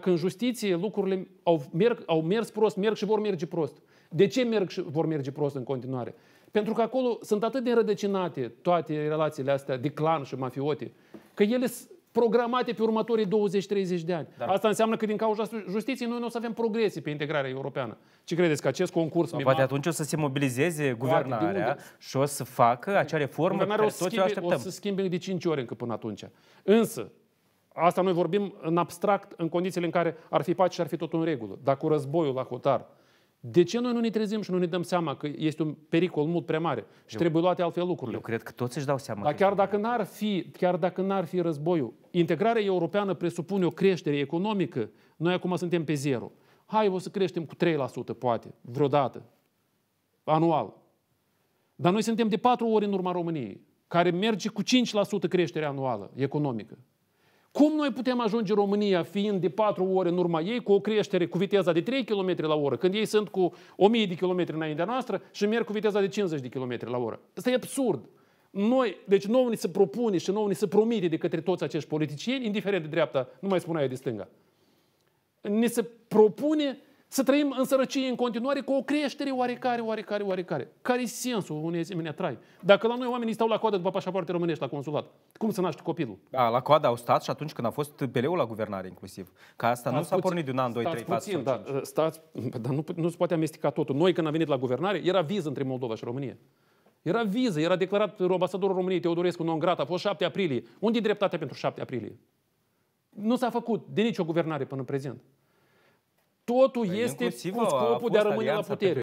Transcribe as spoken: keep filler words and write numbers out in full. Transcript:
că în justiție lucrurile au, merg, au mers prost, merg și vor merge prost. De ce merg și vor merge prost în continuare? Pentru că acolo sunt atât de rădăcinate toate relațiile astea de clan și mafiote, că ele sunt programate pe următorii douăzeci treizeci de ani. Da. Asta înseamnă că din cauza justiției noi nu o să avem progresii pe integrarea europeană. Ce credeți că acest concurs... Sau poate atunci o să se mobilizeze guvernarea și o să facă acea reformă pe care toți o așteptăm. O să schimbe de cinci ori încă până atunci. Însă, asta noi vorbim în abstract, în condițiile în care ar fi pace și ar fi tot în regulă. Dar cu războiul la hotar, de ce noi nu ne trezim și nu ne dăm seama că este un pericol mult prea mare și eu, trebuie luate altfel lucrurile? Eu cred că toți își dau seama. Dar chiar dacă n-ar fi, chiar dacă n-ar fi războiul, integrarea europeană presupune o creștere economică. Noi acum suntem pe zero. Hai, o să creștem cu trei la sută, poate, vreodată, anual. Dar noi suntem de patru ori în urma României, care merge cu cinci la sută creștere anuală economică. Cum noi putem ajunge România fiind de patru ori în urma ei cu o creștere cu viteza de trei kilometri la oră, când ei sunt cu o mie de kilometri înaintea noastră și merg cu viteza de cincizeci de kilometri la oră? Asta e absurd. Noi, deci nouă ni se propune și nouă ni se promite de către toți acești politicieni, indiferent de dreapta, nu mai spun aia de stânga, ni se propune să trăim în sărăcie în continuare cu o creștere oarecare, oarecare, oarecare. Care-i sensul unei asemenea trai? Dacă la noi oamenii stau la coadă după pașapoarte românești la consulat, cum să naște copilul? Da, la coadă au stat și atunci când a fost P L-ul la guvernare inclusiv. Că asta stați nu s-a pornit de un an, doi, trei, patru sau da, stați, dar nu, nu se poate amesteca totul. Noi când am venit la guvernare, era viză între Moldova și România. Era viză, era declarat ambasadorul României, Teodorescu non-grata, a fost șapte aprilie. Unde e dreptatea pentru șapte aprilie? Nu s-a făcut de nicio guvernare până în prezent. Totul este cu scopul de a rămâne la putere.